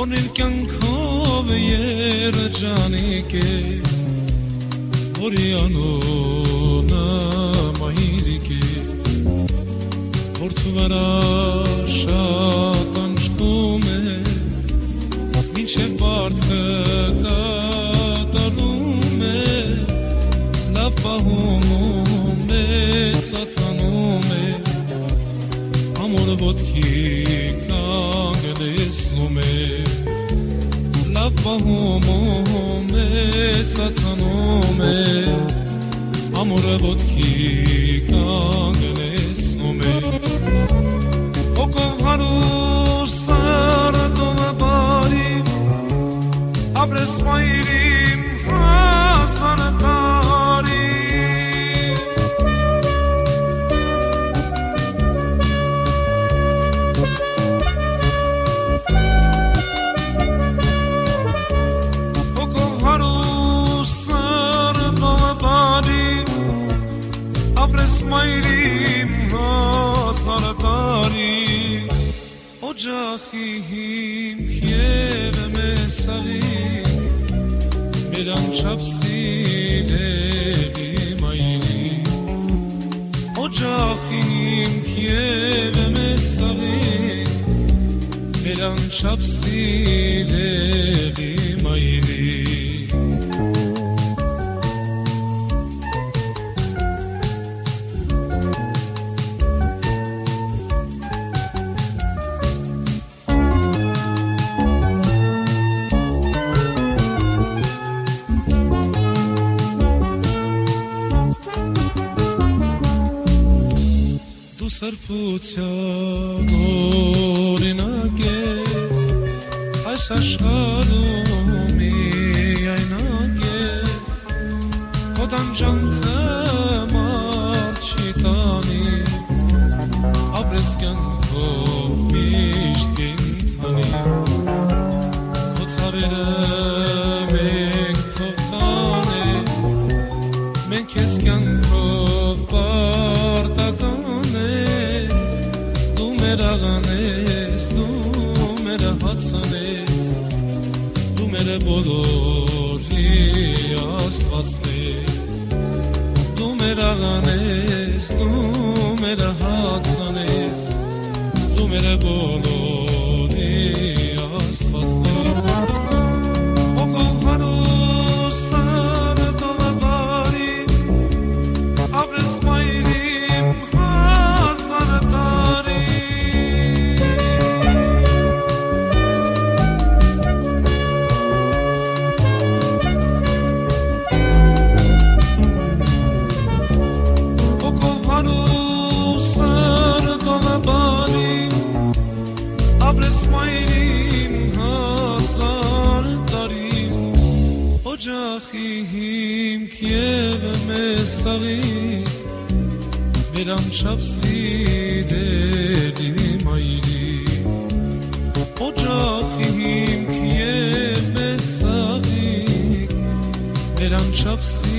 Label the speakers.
Speaker 1: Օրին կյանքով երջանիկ է, որի անունը մայրիկ է, որդու վրա շատ անջկում է, մինչև պարտքը կատարում է, լավ պահում է, ծածանում է, ամոր ոտքի կանգնեցնում է, լավ պահում է, ծածանում է, ամոր ոտքի կանգնեցնում է, հոգով հարուս սարդով բարի, ապրես մայրիմ հասան տարի, մայրիմ հասարատարի օջախի հիմք և մեսաղի մեր անչափ սիրելի մայրի օջախի հիմք և մեսաղի մեր անչափ սիրելի մայրի Սրբության օրինակ ես, այս աշխարհում միայնակ ես, քո տանջանքը մարդ չի տանի, ապրես կյանքով միշտ կենդանի, քո ցավերը մենք թող տանենք, մենք ես կյանքով պարտական ենք, դու մեր աղան ես, դու մեր հացն ես, դու մեր բոլորի աստվածն ես, դու մեր աղան ես, դու մեր հացն ես, դու մեր բոլորի աստվածն ես, հոգով հարուս սարդով բարի, ապրես մայրիմ հասան տարի, հոգով հարուս սարդով բարի, ապրես մայրիմ հասան տարի, օջախի հիմք և մեսաղի մեր անչափ սիրելի մայրի օջախի հիմք և մեսաղի մեր անչափ